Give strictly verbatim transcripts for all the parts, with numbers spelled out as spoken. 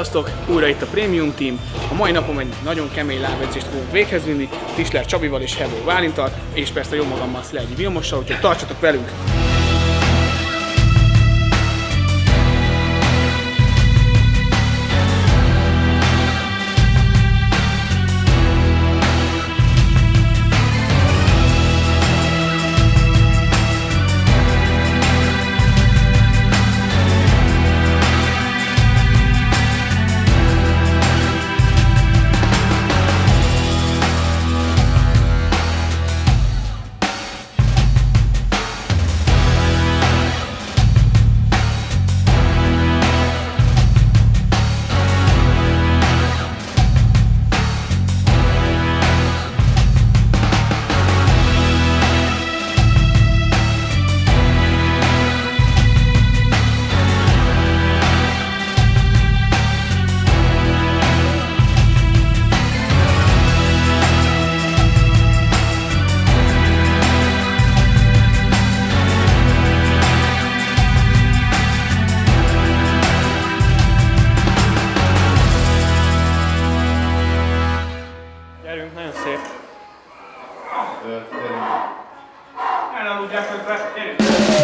Sziasztok! Újra itt a Premium Team. A mai napon egy nagyon kemény lábedzést fogunk véghez vinni Tischler Csabival és Hebó Bálintal, és persze jó magammal Szilágyi Vilmossal, úgyhogy tartsatok velünk! Nagyon szép. Elaludják közben, gyerünk!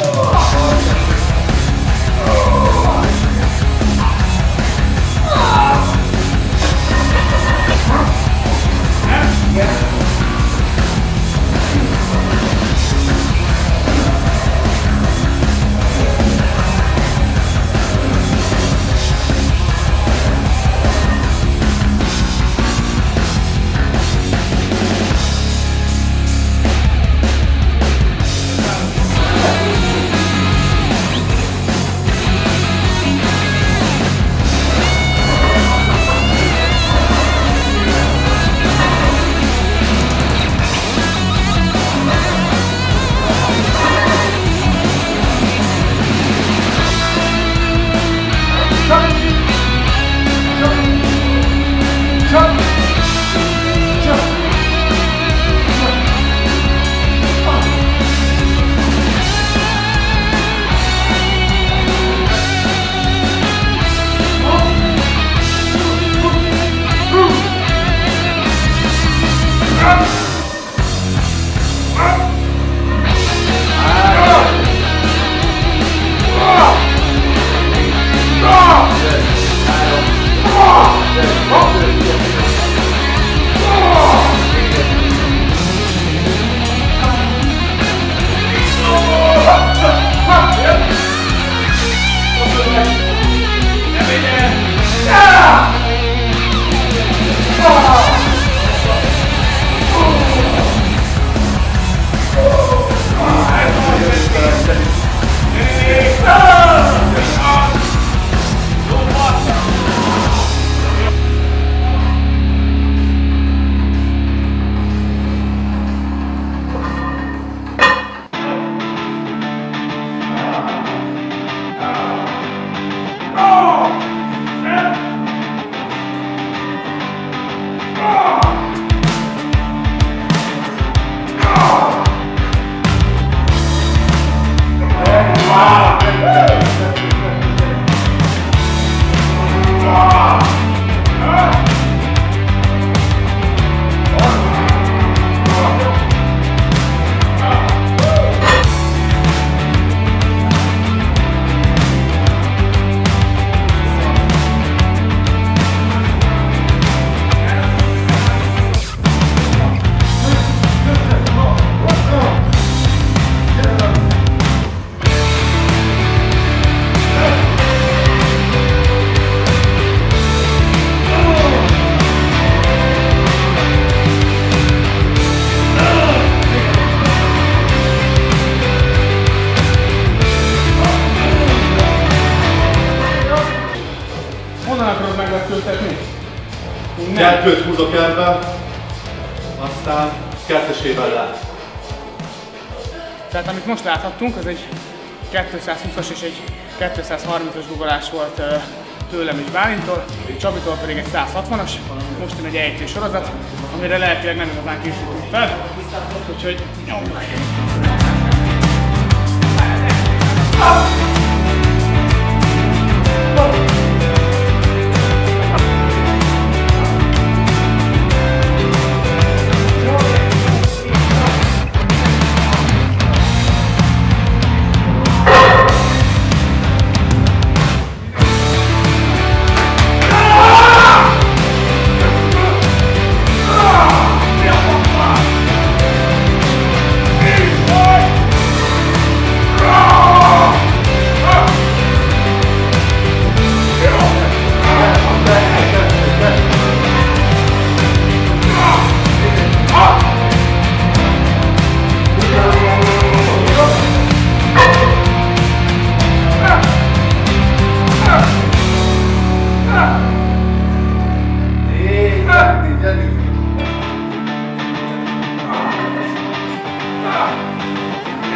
Kettőt húzok ebbe, aztán kettesével lát. Tehát amit most láthattunk, az egy kétszázhúszas és egy kétszázharmincas guggolás volt tőlem és Bálintól, Csabitól pedig egy száz hatvanas. Most jön egy ejtő sorozat, amire lelkileg nem igazán készültünk fel, úgyhogy nyomjuk!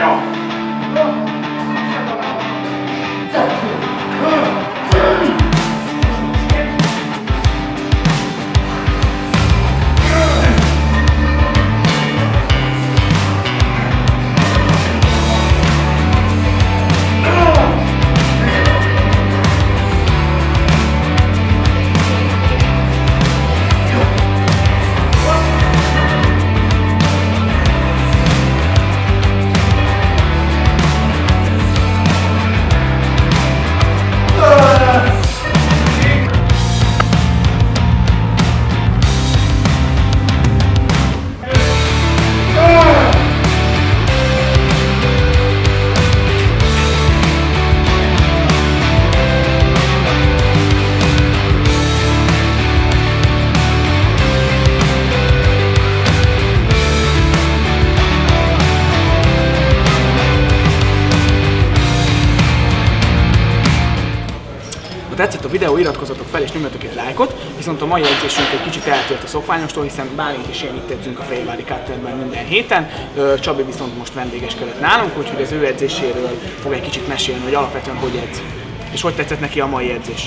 Ha tetszett a videó, iratkozzatok fel és nyomjatok egy lájkot, viszont a mai edzésünk egy kicsit eltért a szokványostól, hiszen Bálint és én itt edzünk a Fehérvári Cutterben minden héten. Csabi viszont most vendégeskedett nálunk, úgyhogy az ő edzéséről fog egy kicsit mesélni, hogy alapvetően hogy edz. És hogy tetszett neki a mai edzés?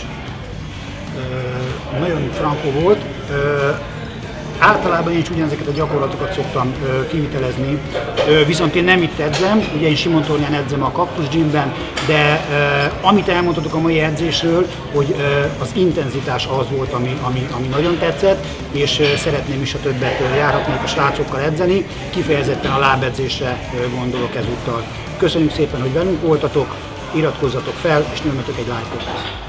Ö, nagyon frankó volt. Ö, Általában én is ugyanezeket a gyakorlatokat szoktam ö, kivitelezni, ö, viszont én nem itt edzem, ugye én Simontornyán edzem a Kaktus Gymben, de ö, amit elmondhatok a mai edzésről, hogy ö, az intenzitás az volt, ami, ami, ami nagyon tetszett, és ö, szeretném is, ha többet ö, járhatnék a srácokkal edzeni, kifejezetten a lábedzésre ö, gondolok ezúttal. Köszönjük szépen, hogy velünk voltatok, iratkozzatok fel, és nyomjatok egy lájkot!